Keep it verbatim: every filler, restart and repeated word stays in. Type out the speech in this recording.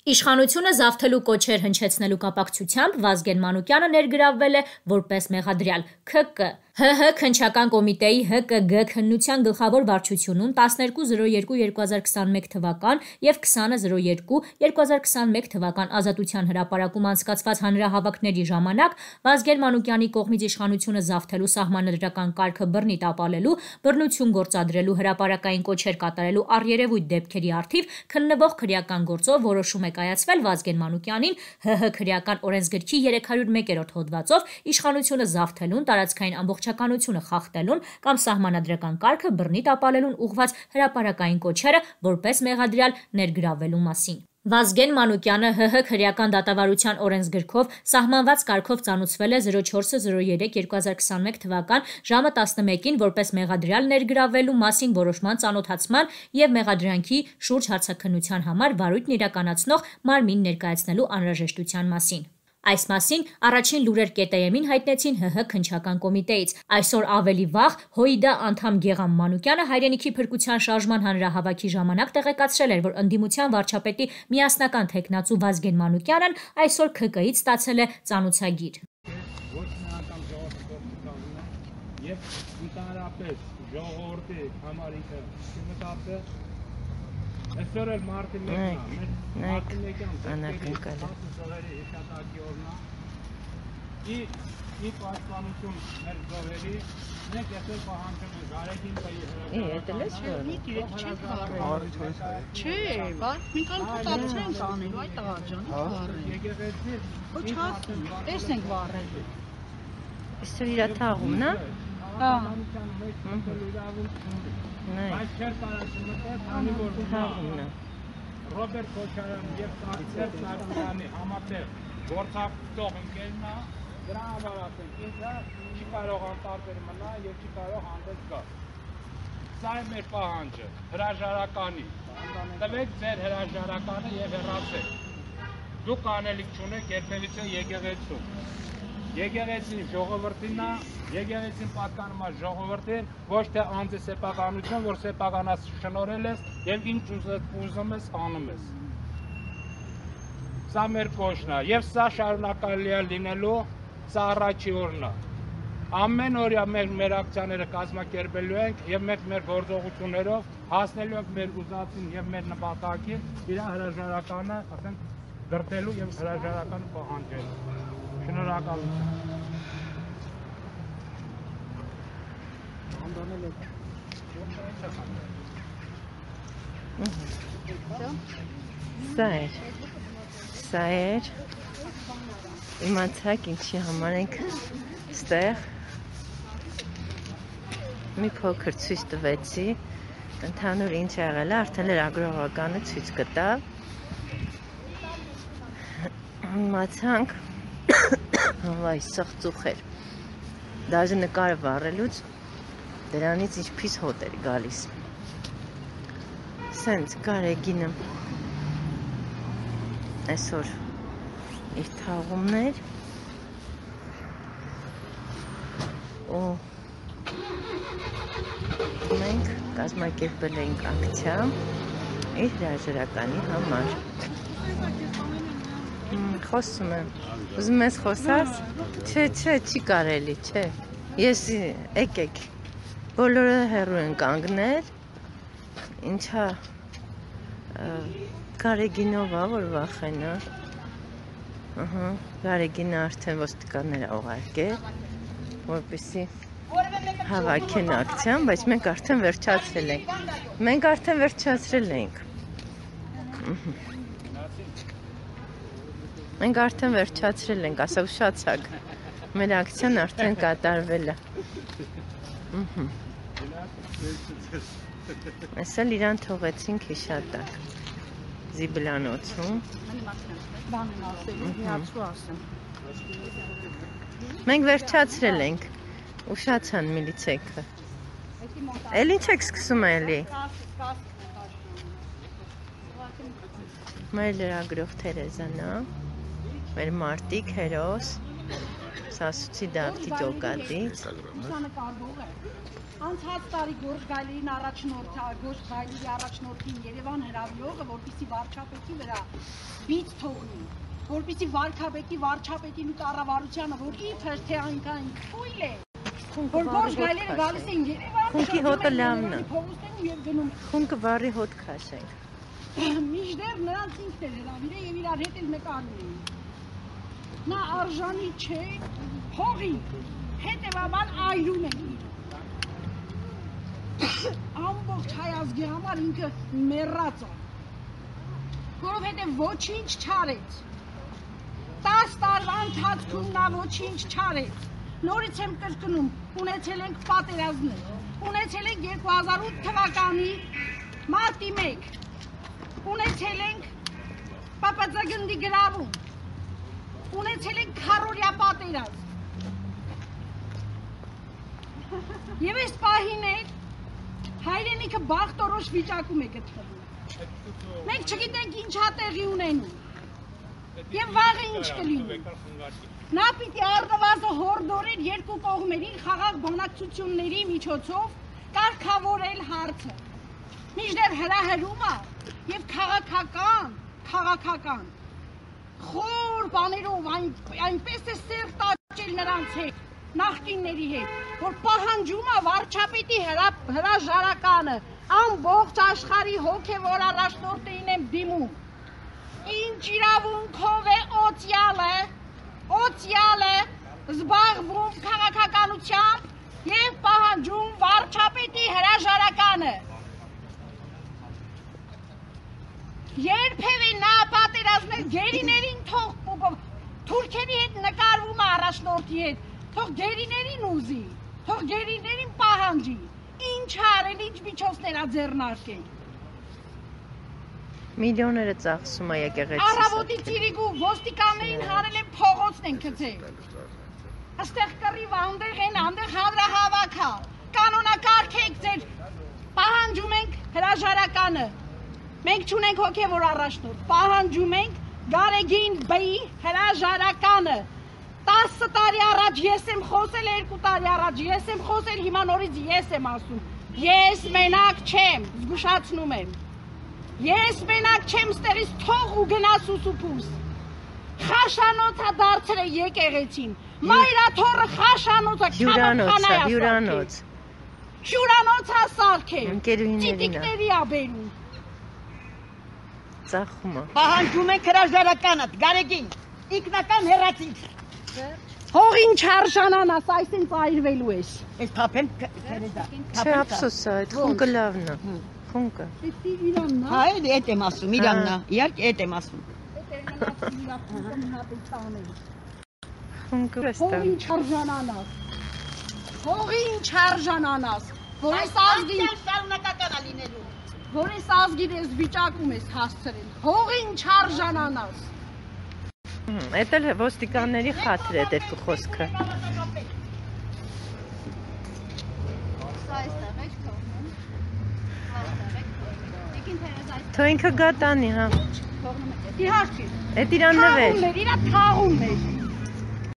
Իշխանությունը զավթելու կոչեր հնչեցնելու կապակցությամբ Վազգեն Մանուկյանը ներգրավվել է որպես մեղադրյալ ՔԿ ՀՀ քննչական կոմիտեի ՀԿԳ քննության գլխավոր վարչությունում տասներկու զրո երկու երկու հազար քսանմեկ թվական եւ քսանը զրո երկու երկու հազար քսանմեկ թվական ազատության հրապարակում անցկացված հանրահավաքների ժամանակ Վազգեն Մանուկյանի կողմից իշխանությունը զավթելու սահմանադրական կարգը բռնի տապալելու, բռնություն գործադրելու, հրապարակային կոչեր կատարելու առերևույթ դեպքերի առթիվ քննվող քրեական գործով որոշում է կայացվել Վազգեն Մանուկյանին ՀՀ քրեական օրենսգրքի երեք հարյուր մեկերորդ հոդվածով իշխանությունը զավթելուն, տարածքային ամբողջականությունը խախտելուն կամ սահմանադրական կարգը բռնի տապալելուն ուղղված հրապարակային կոչերը որպես մեղադրյալ ներգրավվելու մասին։ Վազգեն Մանուկյանը ՀՀ քրեական դատավարության օրենսգրքով սահմանված կարգով ծանուցվել է զրո չորս զրո երեք երկու հազար քսանմեկ թվական ժամը տասնմեկին որպես մեղադրյալ ներգրավվելու մասին որոշման ծանոթացման եւ մեղադրանքի շուրջ հարցաքննության համար վարույթն իրականացնող մարմին ներկայացնելու անհրաժեշտության մասին։ Այս մասին առաջին լուրեր ԿՏԵՄ-ին հայտնեցին ՀՀ քննչական կոմիտեից։ Այսօր ավելի վաղ ՀՅԴ անդամ Գեգամ Մանուկյանը հայրենիքի փրկության շարժման հանրահավաքի ժամանակ տեղեկացրել էր, որ ընդդիմության վարչապետի միասնական թեկնածու Վազգեն Մանուկյանն այսօր ՔԿ-ից ստացել է ծանուցագիր։ Ոչ միանգամ ժողովրդի եւ ընդհանրապես ժողովրդի համարինքը չմտածը Այսօր էլ մարտի մեկն է, մարտի մեկն է, հիշատակի օրնա, ի պաշտպանություն մեր զոհերի, մենք այսօր պահանջում ենք Գարեգին Է, էտել ես որ։ Մի դիրեք չենք վարել։ Չէ, մի կան փոստացել ենք անելու այդ տղաջանի վարել։ Եկեղեցի։ Ոչ հացի, տեսնենք վարել։ Այսօր իրա թաղումն է։ Հա։ Բայց չեր տարածում մտել, քանի որ թաղումն է։ Ռոբերտ Քոչարյան եւ Սարգսել Սարգսյանի համատեղ գործակցող ընկերն է, դրա համար ասենք, ինքը չի կարող անտարբեր մնա եւ չի կարող հանդես գա։ Սա է մեր պահանջը, հրաժարականի։ Տվեք ձեր հրաժարականը եւ հեռացեք։ Դուք անելիք չունեք երբևիցե եկեղեցում։ Եկեղեցին ժողովրդին է, եկեղեցին պատկանում է ժողովրդին, ոչ թե անձի սեփականություն, որ սեփականաց շնորհել ես եւ ինչ ուզում ես անում ես։ Սա մեր կոչն է եւ սա շարունակալի է լինելու, սա առաջի օրն է։ Ամեն օրյա մեր մեր ակցիաները կազմակերպելու ենք եւ մենք մեր գործողություններով հասնելու ենք մեր ուզածին եւ մեր նպատակին, իր հրաժարականը, ասենք, դրտելու եւ հրաժարականը պահանջելու։ Շնորհակալություն։ Սա էր, սա էր, իմացակ ինչի համար ենք ստեղ, մի փոքր ցույց տվեցի, ընդհանուր ինչ եղել է, արդեն լրագրողականը ցույց կտա, իմացանք, վայ, սաղ ծուխ էր, դաժե նկարը վառելուց, դրանից ինչպես հոտ էր գալիս, սենց Գարեգինը այսօր իր թաղումներ ու մենք կազմակերպել ենք ակցիա իր հրաժարականի համար։ Խոսում եմ, ուզում ես խոսաս, չէ, չէ, չի կարելի, չէ, ես եկեք, բոլորը հեռու են կանգնել, ինչա Գարեգինով է, որ վախենա, Գարեգինը արդեն ոստիկանները ուղարկել, որպեսզի հավաքեն ակցիան, բայց մենք արդեն վերջացրել ենք, մենք արդեն վերջացրել ենք, Մենք արդեն վերջացրել ենք, ասա ուշացակ, մեր ակցիան արդեն կատարվել է։ Այսօր իրան թողեցինք հիշատակ, Զիբլանոցում։ Մենք վերջացրել ենք, ուշացան միլիցեքը։ Էլ ինչ եք սկսում էլի։ Մեր լրագրող Թերեզան է։ Մեր մարտիկ հերոս, ասացի դավթի ջոկատից։ Լուսանկարվող է։ Անցած տարի Գորգ Գայլերին առաջնորդա, Գորգ Գայլերի առաջնորդին Երևան հրավիրողը, որպեսզի վարչապետի վրա բիծ թողնի, որպեսզի վարչապետի վարչապետին ու կառավարությանը, որ իբր թե այնքան թույլ է, որ Գորգ Գայլերը գալիս են Երևան, Խունկի հոտը լավն է։ փողոցներում եւ գնում։ Խունկը վարի հոտ քաշենք։ Միշտեր նրանց ինքն էր հրավիրել եւ իրար հետ էլ նկարում էին։ Նա արժանի չէ փողի, հետեւաբար այրում են իրեն։ Ամբողջ հայ ազգի համար ինքը մեռած է, որովհետև ոչինչ չարեց, տաս տարվա ընթացքում նա ոչինչ չարեց, նորից եմ կրկնում, ունեցել ենք պատերազմներ, ունեցել ենք երկու հազար ութ թվականի մարտի մեկ, ունեցել ենք Պ Պ Ծ գնդի գրավում, ունեցել ենք քառօրյա պատերազմ, եւ այս պահին էլ հայրենիքը բախտորոշ վիճակում է գտնվում։ Մենք չգիտենք ինչա տեղի ունենում եւ վաղը ինչ կլինի։ Նա պիտի առնվազն հորդորել երկու կողմերին խաղաղ բանակցությունների միջոցով կարգավորել հարցը։ Մինչդեռ հրահրում է եւ քաղաքական, քաղաքական խոր բաներով այնպես է սերտ աճել նրանց հետ նախկինների հետ, որ պահանջում է վարչապետի հրաժարականը, ամբողջ աշխարհի հոգևոր առաջնորդներին եմ դիմում։ Ինչ իրավունքով է օծյալը, օծյալը զբաղվում քաղաքականությամբ եւ պահանջում վարչապետի հրաժարականը։ Երբևէ նա պատերազմներ գերիներին թող թուրքերի հետ նկարվում է առաջնորդի հետ, թող գերիներին ուզի, թող գերիներին պահանջի, ինչ արել, ինչ միջոցներ աձեռնարկել։ Միլիոնները ծախսում է եկեղեցի։ Առավոտի ծիրիգու ոստիկաններին հարել են փողոցն են գցել։ Այստեղ կռիվ անդեղ են, անդեղ հանրահավաք է։ Կանոնակարգեք ձեր պահանջում ենք հրաժարականը։ Մենք չունենք հոգևոր առաջնորդ, պահանջում ենք Գարեգին Բ-ի հրաժարականը։ տասը տարի առաջ ես եմ խոսել, երկու տարի առաջ ես եմ խոսել, հիմա նորից ես եմ ասում։ Ես մենակ չեմ, զգուշացնում եմ։ Ես մենակ չեմ, ստերից թող ու գնաս ուսուփուս։ Խաշանոց է դարձրել եկեղեցին։ Մայրաթոռը խաշանոց է, հյուրանոց է, հյուրանոց։ Հյուրանոց է սարքել։ Ընկերուհիներին է։ Ծիտիկների ա բերում։ Ծախում է։ Պահանջում ենք հրաժարականդ, Գարեգին, ինքնական հեռացինք։ Հողին չարժանանաս, այսինք այրվելու ես։ Ես թափեմ քերեզա։ Չէ, ափսոս է, այդ խունկը լավն է։ Խունկը։ Էստի իրանն է։ Հա, էդ եմ ասում, իրանն է, իհարկե էդ եմ ասում։ Խունկը էստա։ Հողին չարժանանաս։ Հողին չարժանանաս։ Որ այս ազգին շարունակական է լինելու։ որ այս ազգին ես վիճակում ես հասցրել։ Հողին չարժանանաս։ Էդ էլ ոստիկանների խաթր է դերկու խոսքը։ Թո ինքը գա տանի, հա։ Իհարկե։ Էդ իրան նվեր։ Իրա թաղում էր։